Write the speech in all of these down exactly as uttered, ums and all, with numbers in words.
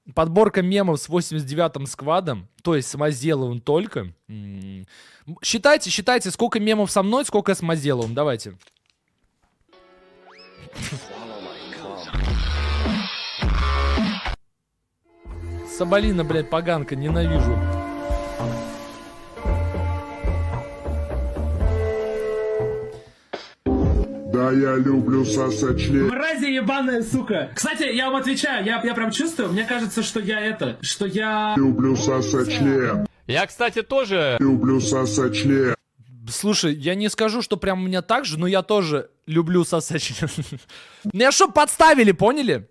подборка мемов с восемьдесят девятым сквадом, то есть с Мазеловым только. М-м. Считайте, считайте, сколько мемов со мной, сколько с Мазеловым. Давайте. Соболина, блядь, поганка, ненавижу. Да, я люблю сосать член. Мрази ебаная, сука. Кстати, я вам отвечаю, я, я прям чувствую, мне кажется, что я это, что я... Люблю сосать член. Я, кстати, тоже... Люблю сосать член. Слушай, я не скажу, что прям у меня так же, но я тоже люблю сосать член. Меня что, подставили, поняли?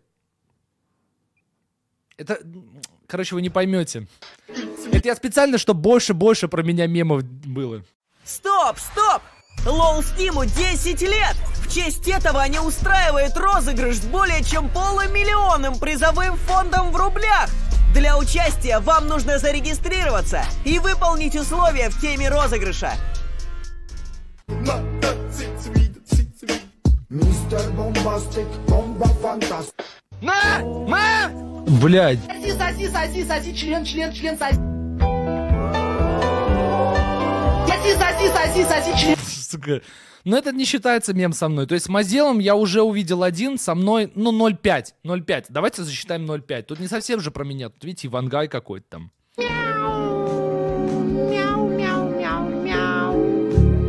Это... Короче, вы не поймете. Это я специально, чтобы больше-больше про меня мемов было. Стоп, стоп! Лол Стиму десять лет! В честь этого они устраивают розыгрыш с более чем полумиллионным призовым фондом в рублях! Для участия вам нужно зарегистрироваться и выполнить условия в теме розыгрыша. Мистер Бомбастик, бомба фантаст. На! На! Блядь. Соси, соси, соси, соси, член, член, член, соси. Соси, соси, соси, соси, член. Сука. Но это не считается мем со мной. То есть с Мазелом я уже увидел один, со мной, ну, ноль пять. ноль пять. Давайте засчитаем ноль пять. Тут не совсем же про меня. Тут, видите, Ивангай какой-то там. Мяу, мяу, мяу, мяу.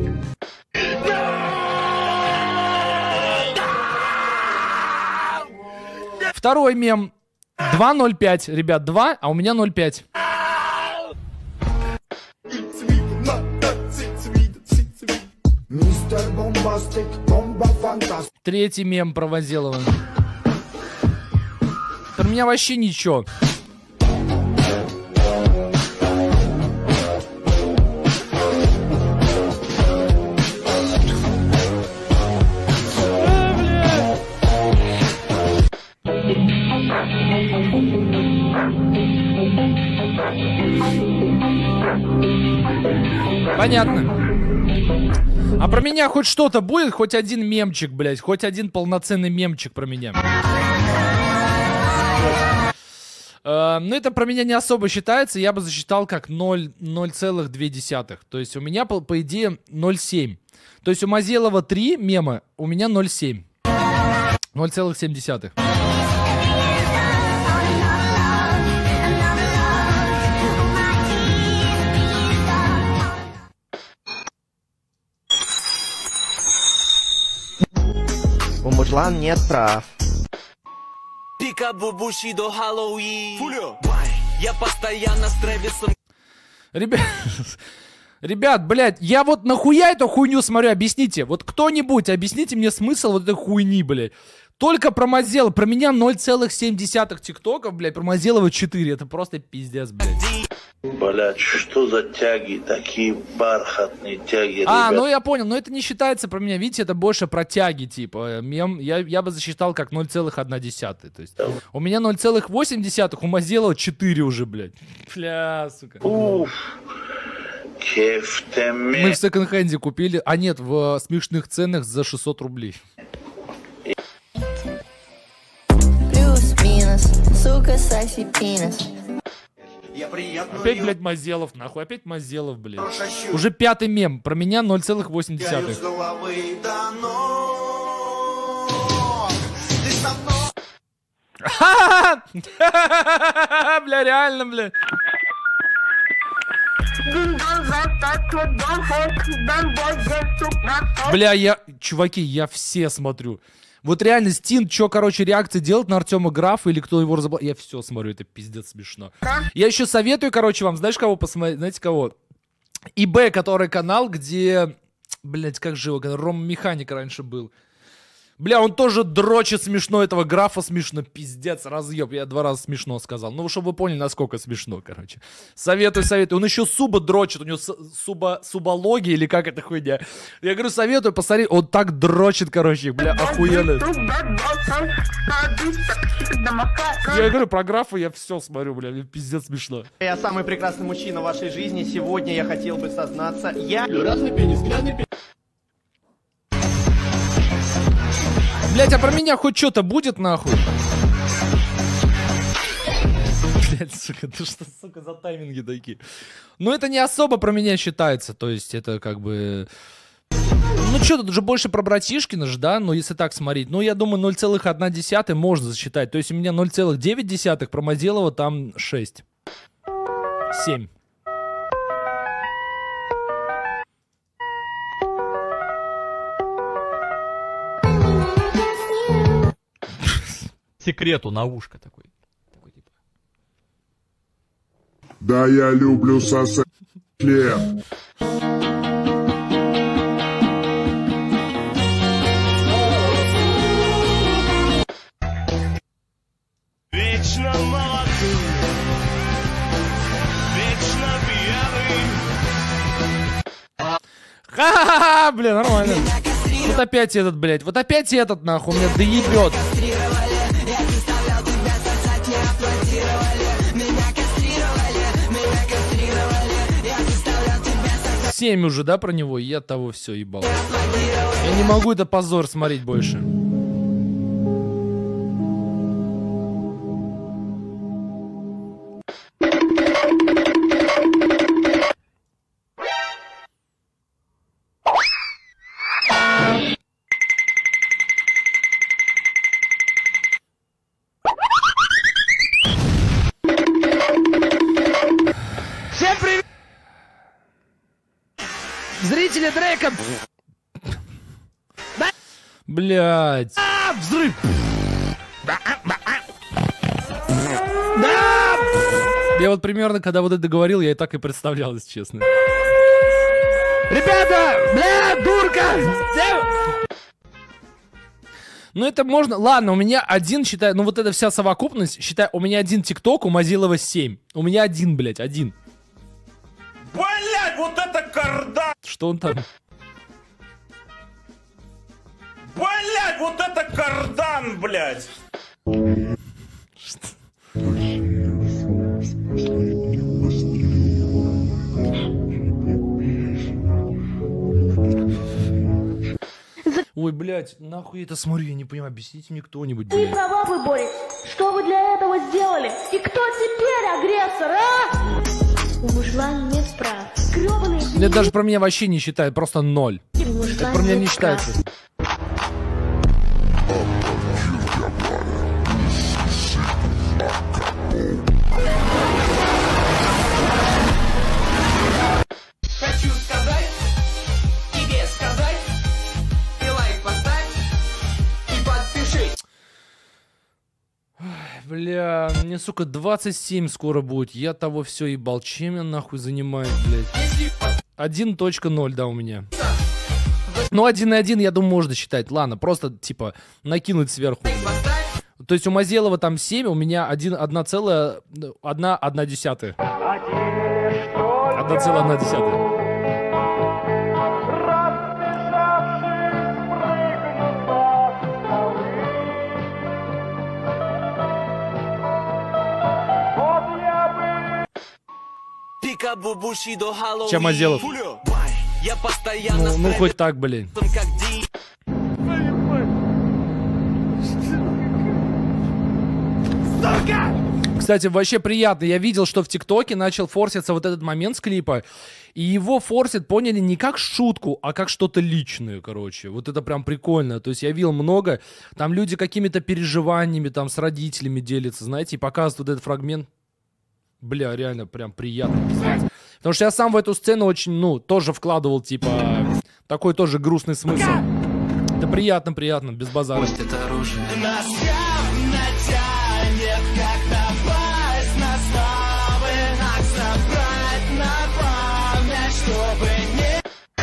Второй мем. два ноль пять. Ребят, два, а у меня ноль пять. Мистер Бомбастик, бомба фантаст. Третий мем про Мазелова. Про меня вообще ничего. Понятно. А про меня хоть что-то будет? Хоть один мемчик, блядь. Хоть один полноценный мемчик про меня. Uh, ну, это про меня не особо считается. Я бы засчитал как ноль целых две десятых. То есть у меня, по, по идее, ноль целых семь. То есть у Мазелова три мема, у меня ноль целых семь. ноль целых семь десятых. У мужлан нет прав. Я постоянно с Трэвисом. Ребят, ребят, блядь, я вот нахуя эту хуйню смотрю, объясните. Вот кто-нибудь, объясните мне смысл вот этой хуйни, блядь. Только про Мазелова, про меня ноль целых семь десятых тиктоков, блядь, про Мазелова четыре. Это просто пиздец, блядь. Блядь, что за тяги, такие бархатные тяги, А, ребят. ну я понял, но это не считается про меня, видите, это больше про тяги, типа, мем, я, я бы засчитал как ноль целых одна десятая, то есть, у меня ноль целых восемь десятых, у Мазелова четыре уже, блядь, бля, сука. Уф, мы в секонд-хенде купили, а нет, в смешных ценах за шестьсот рублей. Плюс-минус, сука, соси пинус. Опять, блядь, Мазелов, нахуй, опять Мазелов, блядь. Уже пятый мем, про меня ноль целых восемь десятых. Бля, реально, бля. Бля, я, чуваки, я все смотрю. Вот реально, Стин, что, короче, реакции делает на Артема Графа или кто его разобрал. Я все смотрю, это пиздец смешно. Я еще советую, короче, вам, знаешь, кого посмотреть? Знаете, кого? ИБ, который канал, где... Блять, как же его, Рома Механик раньше был. Бля, он тоже дрочит смешно, этого Графа смешно. Пиздец, разъеб. Я два раза смешно сказал. Ну, чтобы вы поняли, насколько смешно, короче. Советую, советую. Он еще суба дрочит. У него суба, субология или как это хуйня. Я говорю, советую, посмотри. Он так дрочит, короче. Бля, охуенно. Я говорю, про Графа я все смотрю, бля. Пиздец смешно. Я самый прекрасный мужчина в вашей жизни. Сегодня я хотел бы сознаться. Я... Грязный пенис, грязный пенис. Блять, а про меня хоть что-то будет, нахуй? Блять, сука, ты что, сука, за тайминги такие? Ну, это не особо про меня считается, то есть это как бы... Ну, что, тут уже больше про братишкина же, да? Ну, если так смотреть. Ну, я думаю, ноль целых одна десятая можно засчитать. То есть у меня ноль целых девять десятых, про Мазелова там шесть. семь. Секрету на ушко такой. такой типа. Да я люблю сосать член. Вечно молодым, вечно пьяным. Ха-ха-ха, бля, нормально. Вот опять этот, блядь, вот опять этот, нахуй, меня доебет. семь уже, да, про него? Я того все ебал. Я не могу это позор смотреть больше. Всем привет! Зрители трека! Блять. А, взрыв! Да! Я вот примерно, когда вот это говорил, я и так и представлял, если честно. Ребята! Бля, дурка! Ну это можно... Ладно, у меня один, считай... Ну вот эта вся совокупность, считай, у меня один ТикТок, у Мазилова семь. У меня один, блядь, один. Блять, вот это кардан! Что он там? Блять, вот это кардан, блять! Ой, блядь, нахуй я это смотрю, я не понимаю, объясните мне кто-нибудь, Какие блядь. права вы боретесь? Что вы для этого сделали? И кто теперь агрессор, а? У мужлан нет прав. Грёбаные... Это даже про меня вообще не считает, просто ноль. Это про меня не считается. Хочу сказать, тебе сказать, и лайк поставь, и подпишись. Бля, мне, сука, двадцать семь скоро будет. Я того все ебал. Чем я нахуй занимаюсь, блядь? один точка ноль, да, у меня. Ну, один и один, я думаю, можно считать. Ладно, просто, типа, накинуть сверху. Блядь. То есть у Мазелова там семь, у меня одна целая одна десятая. одна целая одна десятая. Чем Мазелов? Ну, ну хоть так, блин. Кстати, вообще приятно. Я видел, что в ТикТоке начал форситься вот этот момент с клипа. И его форсят, поняли, не как шутку, а как что-то личное, короче. Вот это прям прикольно. То есть я видел много. Там люди какими-то переживаниями там с родителями делятся, знаете, и показывают вот этот фрагмент. Бля, реально прям приятно писать. Потому что я сам в эту сцену очень, ну, тоже вкладывал, типа, такой тоже грустный смысл. Это приятно, приятно, без базара. Пусть это оружие. Нас явно тянет, как напасть на славы, нас собрать на память, чтобы не...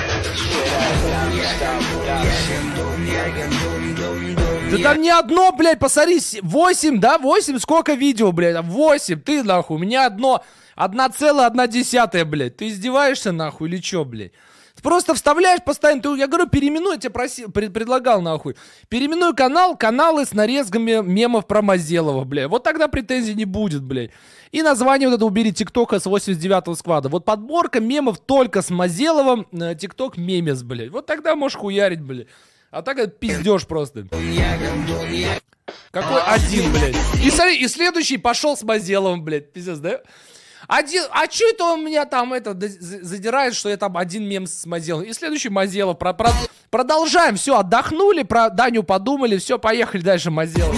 Да там не одно, блядь, посмотри, восемь, да, восемь, сколько видео, блядь, восемь, ты нахуй, у меня одно, одна целая одна десятая, блядь, ты издеваешься нахуй или чё, блядь? Ты просто вставляешь постоянно, ты, я говорю, переименуй, я тебе просил, пред, предлагал нахуй, переименуй канал, каналы с нарезками мемов про Мазелова, блядь, вот тогда претензий не будет, блядь. И название вот это убери ТикТока с восемьдесят девятого сквада, вот подборка мемов только с Мазеловым, ТикТок мемес, блядь, вот тогда можешь хуярить, блядь. А так это пиздеж просто. Какой один, блядь? И смотри, и следующий пошел с Мазеловым, блядь. Пиздец, да? Один, а чё это он меня там это задирает, что я там один мем с Мазеловым? И следующий Мазелов. Про, про, продолжаем, все, отдохнули, про Даню подумали, все, поехали дальше, Мазелов.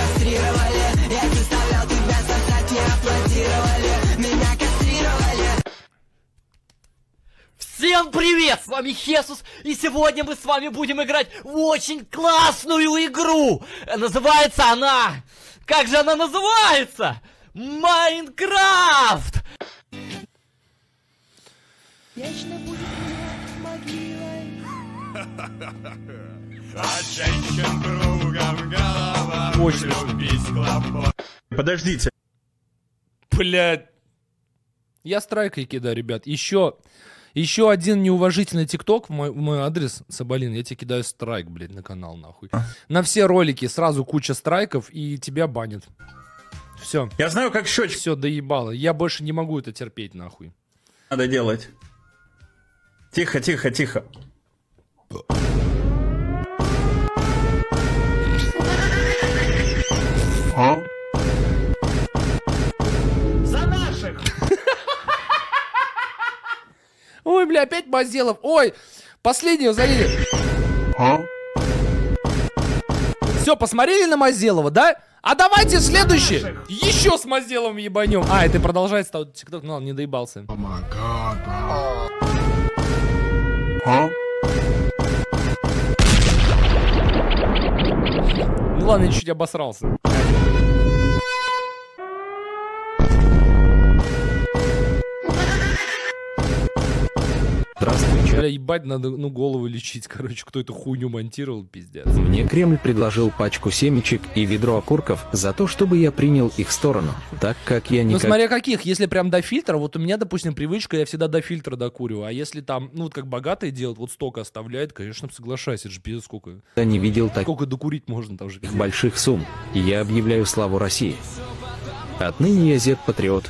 Всем привет! С вами Хесус, и сегодня мы с вами будем играть в очень классную игру! Называется она... Как же она называется? Майнкрафт! Вечно будет могилой. Подождите. Блядь. Я страйкой кидаю, ребят. Еще... Еще один неуважительный тикток в мой, в мой адрес, Соболин, я тебе кидаю страйк, блядь, на канал, нахуй. На все ролики сразу куча страйков, и тебя банят. Все. Я знаю, как счетчик. Все, доебало. Я больше не могу это терпеть, нахуй. Надо делать. Тихо, тихо, тихо. А? За наших! Ой, бля, опять Мазелов. Ой, последнего залили. А? Все, посмотрели на Мазелова, да? А давайте следующий. Еще с Мазеловым ебанем. А, это продолжается тикток. Ну ладно, не доебался. А? Ну ладно, я чуть обосрался. Здравствуйте. Бля, ебать, надо, ну, голову лечить, короче, кто эту хуйню монтировал, пиздец. Мне Кремль предложил пачку семечек и ведро окурков за то, чтобы я принял их сторону, так как я Ну, никак... смотря каких, если прям до фильтра, вот у меня, допустим, привычка, я всегда до фильтра докуриваю, а если там, ну, вот как богатые делают, вот столько оставляет, конечно, соглашайся, это же пиздец сколько. Я не видел так... Сколько докурить можно там же. Пиздец. больших сумм, и я объявляю славу России. Отныне я зет-патриот.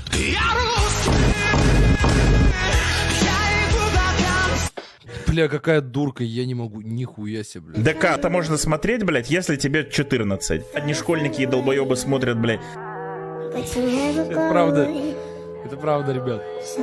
Бля, какая дурка, я не могу, нихуя себе, бля. ДК-то можно смотреть, блядь, если тебе четырнадцать. Одни школьники и долбоебы смотрят, блядь. Это правда, это правда, ребят.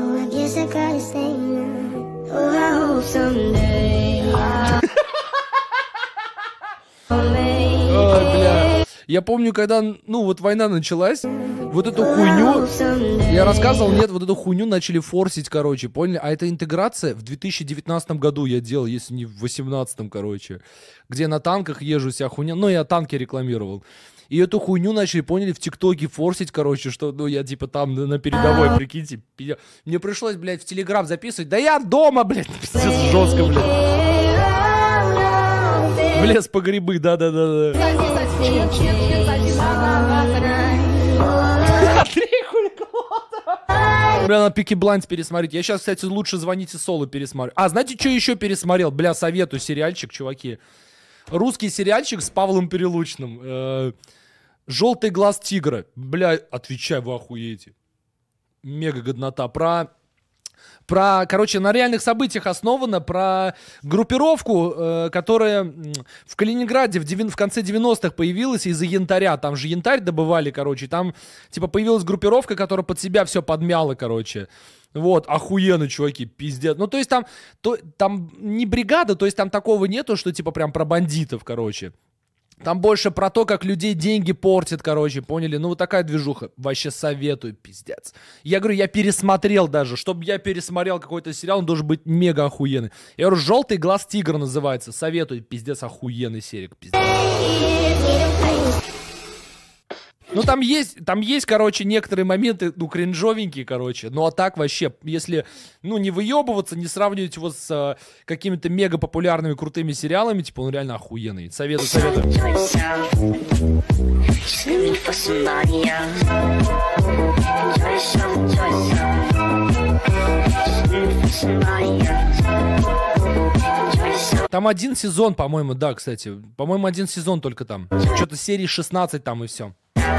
Ой, бля. Я помню, когда, ну, вот война началась, вот эту хуйню, я рассказывал, нет, вот эту хуйню начали форсить, короче, поняли? А это интеграция в две тысячи девятнадцатом году я делал, если не в восемнадцатом, короче, где на танках езжу, вся хуйня, ну, я танки рекламировал. И эту хуйню начали, поняли, в ТикТоке форсить, короче, что, ну, я, типа, там на передовой, прикиньте. Пи... Мне пришлось, блядь, в Телеграм записывать. Да я дома, блядь, пиздец, жестко, блядь. В лес по грибы, да-да-да. Бля, надо Пики Блайндс пересмотреть. Я сейчас, кстати, лучше звоните Соло пересмотрю. А, знаете, что еще пересмотрел? Бля, советую сериальчик, чуваки. Русский сериальчик с Павлом Перелучным. Э-э- «Желтый глаз тигра». Бля, отвечай, вы охуеете. Мега годнота. Про... Про, короче, на реальных событиях основано, про группировку, э, которая в Калининграде в, девя... в конце девяностых появилась из-за янтаря. Там же янтарь добывали, короче. Там, типа, появилась группировка, которая под себя все подмяла, короче. Вот, охуенно, чуваки, пиздец. Ну, то есть там, то, там не бригада, то есть там такого нету, что, типа, прям про бандитов, короче. Там больше про то, как людей деньги портят, короче, поняли? Ну, вот такая движуха. Вообще советую, пиздец. Я говорю, я пересмотрел даже. Чтобы я пересмотрел какой-то сериал, он должен быть мега охуенный. Я говорю, «Желтый глаз тигра» называется. Советую, пиздец, охуенный серик, пиздец. Ну, там есть, там есть, короче, некоторые моменты, ну, кринжовенькие, короче. Ну, а так вообще, если, ну, не выебываться, не сравнивать его с а, какими-то мега популярными крутыми сериалами, типа, он реально охуенный. Советую, советую. Там один сезон, по-моему, да, кстати. По-моему, один сезон только там. Что-то серии шестнадцать там и все.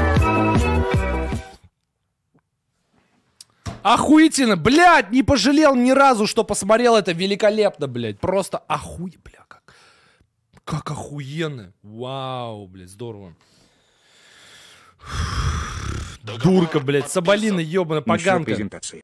Охуительно, блядь, не пожалел ни разу, что посмотрел это великолепно, блядь. Просто охуй, бля, как. Как охуенно. Вау, блядь, здорово. Дурка, блядь, соболина, ебаная поганка.